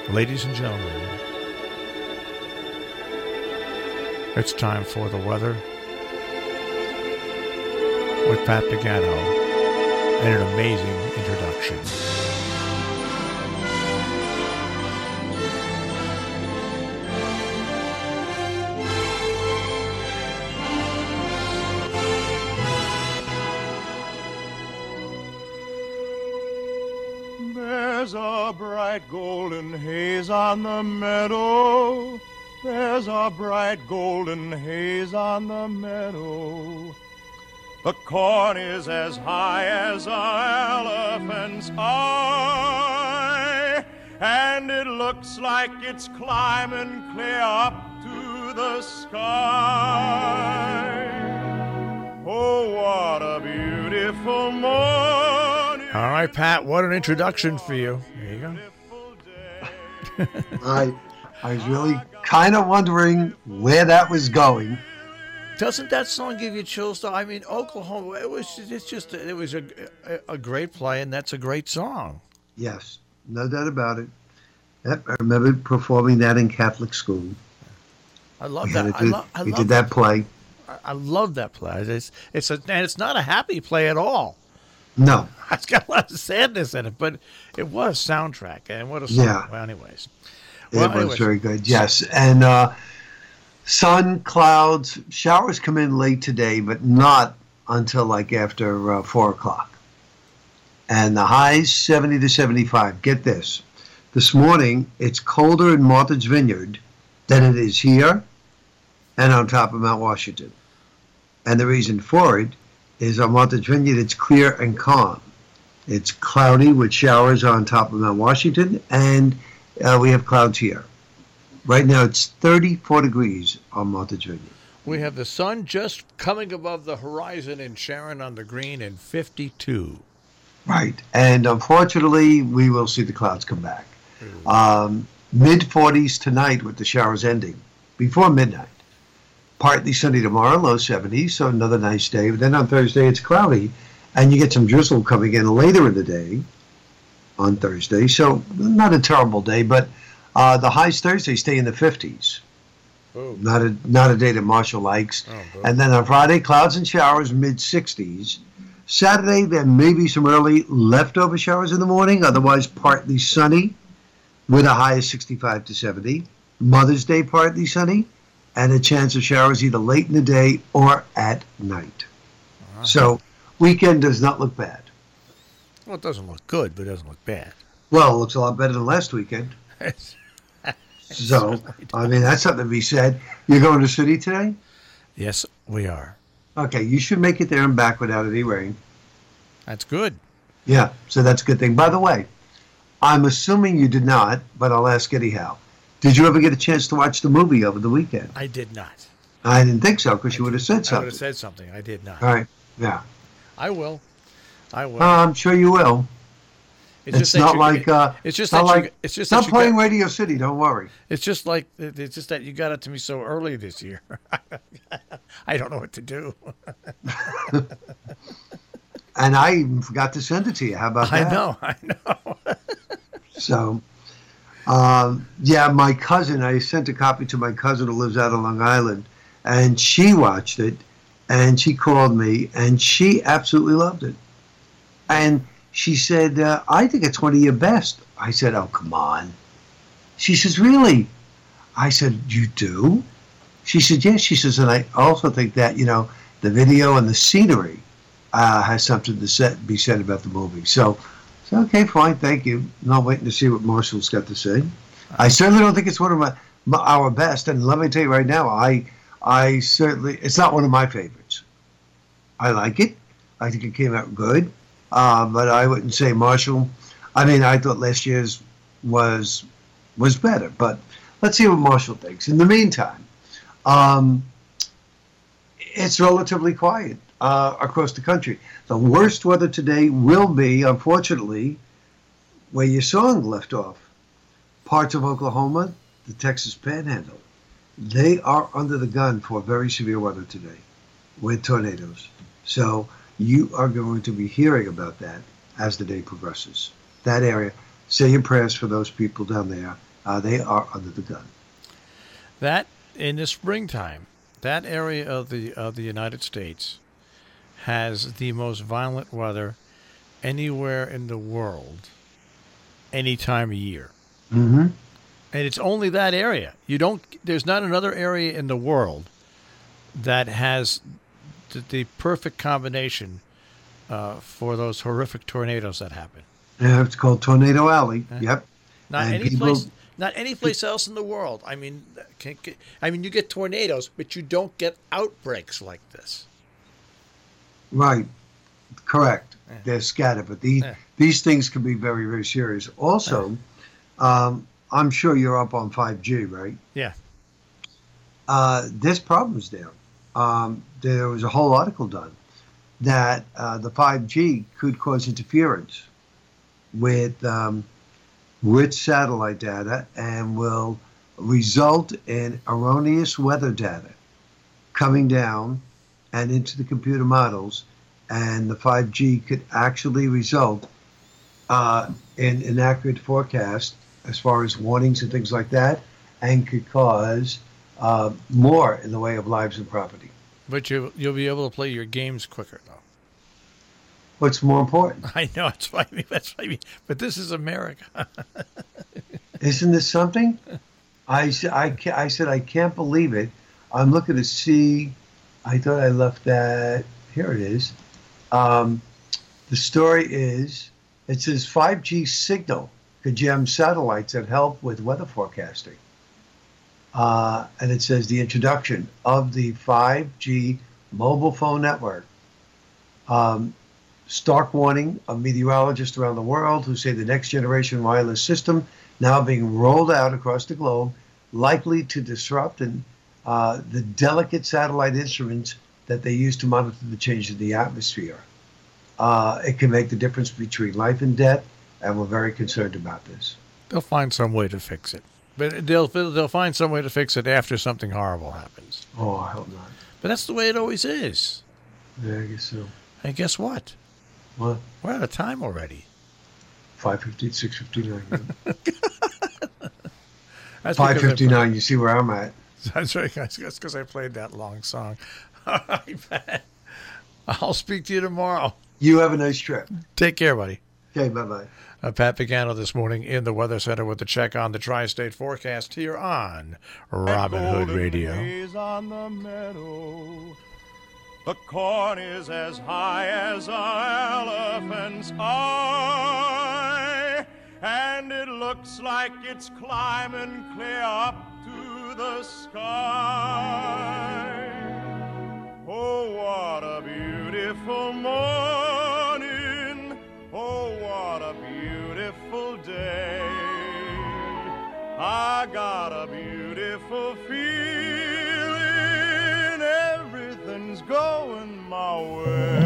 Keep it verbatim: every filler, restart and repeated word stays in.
Ladies and gentlemen, it's time for the weather with Pat Pagano and an amazing introduction. There's a bright golden haze on the meadow. There's a bright golden haze on the meadow. The corn is as high as an elephant's eye, and it looks like it's climbing clear up to the sky. Oh, what a beautiful morning. All right, Pat, what an introduction for you. There you go. I, I was really kind of wondering where that was going. Doesn't that song give you chills, though? I mean, Oklahoma, it was it's just, it was a, a, a great play, and that's a great song. Yes, no doubt about it. Yep, I remember performing that in Catholic school. I love we that. I, do, lo- I we love did that play. I, I love that play. It's, it's a, and it's not a happy play at all. No. It's got a lot of sadness in it, but it was soundtrack, and what a song. Yeah. Well, anyways. It Well, was anyways. very good, yes. And uh, sun, clouds, showers come in late today, but not until like after uh, four o'clock. And the highs, seventy to seventy-five. Get this. This morning, it's colder in Martha's Vineyard than it is here and on top of Mount Washington. And the reason for it is on Martha's Vineyard, it's clear and calm. It's cloudy with showers on top of Mount Washington, and uh, we have clouds here. Right now, it's thirty-four degrees on Martha's Vineyard. We have the sun just coming above the horizon in Sharon on the Green in fifty-two. Right. And unfortunately, we will see the clouds come back. Um, mid forties tonight with the showers ending before midnight. Partly sunny tomorrow, low seventies, so another nice day. But then on Thursday, it's cloudy, and you get some drizzle coming in later in the day on Thursday. So not a terrible day, but uh, the highs Thursday stay in the fifties. Oh. Not a not a day that Marshall likes. Oh, and then on Friday, clouds and showers, mid sixties. Saturday, there may be some early leftover showers in the morning, otherwise partly sunny with a high of sixty-five to seventy. Mother's Day, partly sunny, and a chance of showers either late in the day or at night. Uh-huh. So weekend does not look bad. Well, it doesn't look good, but it doesn't look bad. Well, it looks a lot better than last weekend. So, I mean, that's something to be said. You're going to the city today? Yes, we are. Okay, you should make it there and back without any rain. That's good. Yeah, so that's a good thing. By the way, I'm assuming you did not, but I'll ask anyhow. Did you ever get a chance to watch the movie over the weekend? I did not. I didn't think so, because you would have said I something. would have said something. I did not. All right, yeah. I will. I will. Uh, I'm sure you will. It's, It's just that not you- like uh, It's just not that you, like it's just not that you playing got, Radio City. Don't worry. It's just like it's just that you got it to me so early this year. I don't know what to do. And I even forgot to send it to you. How about that? I know. I know. So, um, yeah, my cousin. I sent a copy to my cousin who lives out on Long Island, and she watched it, and she called me, and she absolutely loved it. And she said, uh, I think it's one of your best. I said, oh, come on. She says, really? I said, you do? She said, yes. She says, and I also think that, you know, the video and the scenery uh, has something to set, be said about the movie. So, so, okay, fine, thank you. I'm not waiting to see what Marshall's got to say. I certainly don't think it's one of my, my our best. And let me tell you right now, I I certainly, it's not one of my favorites. I like it. I think it came out good. Uh, but I wouldn't say Marshall. I mean, I thought last year's was was better. But let's see what Marshall thinks. In the meantime, um, it's relatively quiet uh, across the country. The worst weather today will be, unfortunately, where your song left off. Parts of Oklahoma, the Texas Panhandle. They are under the gun for very severe weather today with tornadoes. So you are going to be hearing about that as the day progresses. That area, say your prayers for those people down there uh, they are under the gun. That in the springtime, that area of the of the United States has the most violent weather anywhere in the world, any time of year. Mm-hmm. And it's only that area. You don't. There's not another area in the world that has the, the perfect combination uh, for those horrific tornadoes that happen. Yeah, it's called Tornado Alley. Uh, Yep. Not And any people- place. Not any place else in the world. I mean, can, can, I mean, you get tornadoes, but you don't get outbreaks like this. Right. Correct. Yeah. They're scattered, but these Yeah. these things can be very, very serious. Also, um, I'm sure you're up on five G, right? Yeah. Uh, there's problems there. Um, there was a whole article done that uh, the five G could cause interference with um, with satellite data and will result in erroneous weather data coming down and into the computer models, and the five G could actually result uh, in inaccurate forecast as far as warnings and things like that, and could cause uh, more in the way of lives and property. But you you'll be able to play your games quicker, though. What's more important? I know that's what I mean. That's what I mean. But this is America. Isn't this something? I, s- I, ca- I said, I can't believe it. I'm looking to see. I thought I left that. Here it is. Um, the story is, it says five G signal could jam satellites that help with weather forecasting. Uh, and it says the introduction of the five G mobile phone network. Um, stark warning of meteorologists around the world who say the next generation wireless system now being rolled out across the globe likely to disrupt and uh, the delicate satellite instruments that they use to monitor the change in the atmosphere. Uh, it can make the difference between life and death, and we're very concerned about this. They'll find some way to fix it. But they'll they'll find some way to fix it after something horrible happens. Oh, I hope not. But that's the way it always is. Yeah, I guess so. And guess what? What? We're out of time already. five fifty, six fifty-nine. That's five because I fifty-nine, you see where I'm at. played- That's right, guys. That's because I played that long song. All right, Pat. I'll speak to you tomorrow. You have a nice trip. Take care, buddy. Okay, bye-bye. Uh, Pat Pagano this morning in the Weather Center with the check on the tri-state forecast here on Robin Hood Radio. Haze on the meadow. The corn is as high as an elephant's eye, and it looks like it's climbing clear up to the sky. Oh, what a beautiful morning. Oh, what a beautiful day. I got a beautiful feeling. Everything's going my way.